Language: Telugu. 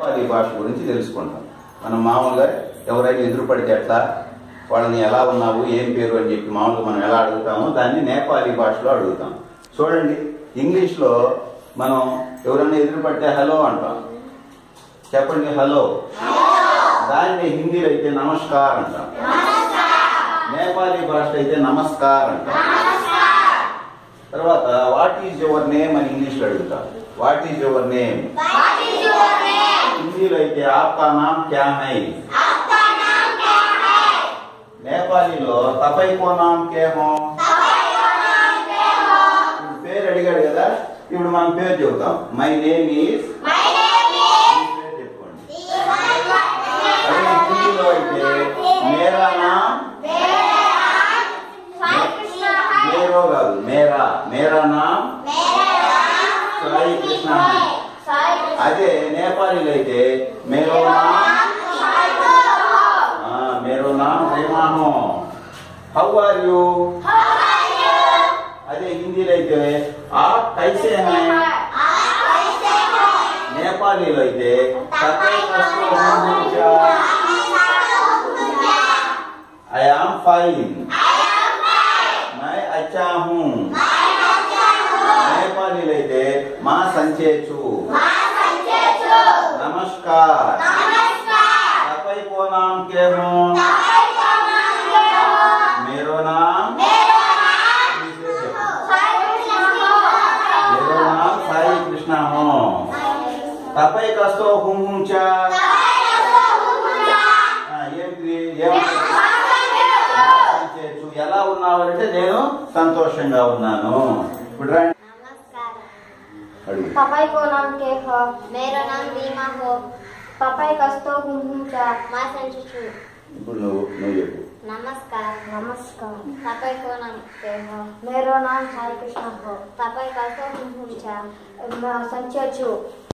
నేపాలీ భాష గురించి తెలుసుకుంటాం. మనం మామూలుగా ఎవరైనా ఎదురుపడితే ఎట్లా, వాళ్ళని ఎలా ఉన్నావు, ఏం పేరు అని చెప్పి మామూలుగా మనం ఎలా అడుగుతామో దాన్ని నేపాలీ భాషలో అడుగుతాం. చూడండి, ఇంగ్లీష్లో మనం ఎవరైనా ఎదురుపడితే హలో అంటాం. చెప్పండి హలో. దాన్ని హిందీలో అయితే నమస్కార్ అంటాం. నేపాలీ భాష అయితే నమస్కార్ అంటాం. తర్వాత వాట్ ఈజ్ యువర్ నేమ్ అని ఇంగ్లీష్లో అడుగుతాం. What is your name. హిందీలో అయితే ఆప్కా నామ్ క్యా హై. నేపాలీలో తపై కో నామ్ కే హో. ఇప్పుడు పేరు అడిగాడు కదా, ఇప్పుడు మనం పేరు చెబుతాం. My name is. పేరు చెప్పుకోండి. అదే హిందీలో అయితే మేరా నామ్. మేరో కాదు, మేరా. మేరా నామ్ సాయి కృష్ణ. అదే నేపాలీలో అయితే మేరో నామ్. मेरो नाम रेमा हो. How are you. अरे हिंदी అయితే आप कैसे हैं. नेपाली అయితే तपै कस्तो हुनुहुन्छ. I am fine. मैं अच्छा हूँ. नेपाली అయితే మా సంచేచు. नमस्कार. तपै को नाम के हो. मेरो नाम. मेरो नाम साई कृष्ण हो. तपै कस्तो हुनुहुन्छ. ఎలా ఉన్నావు అంటే నేను సంతోషంగా ఉన్నాను. ఇప్పుడు రండి. तपै को नाम के हो. मेरा नाम रीमा हो. तपै कस्तो हुनुहुन्छ. मैं संचिचु. ఇప్పుడు నువ్వు చెప్పు. नमस्कार. नमस्कार. तपै को नाम के हो. मेरो नाम साई कृष्ण हो. तपै कस्तो हुनुहुन्छ. मैं संचिचु.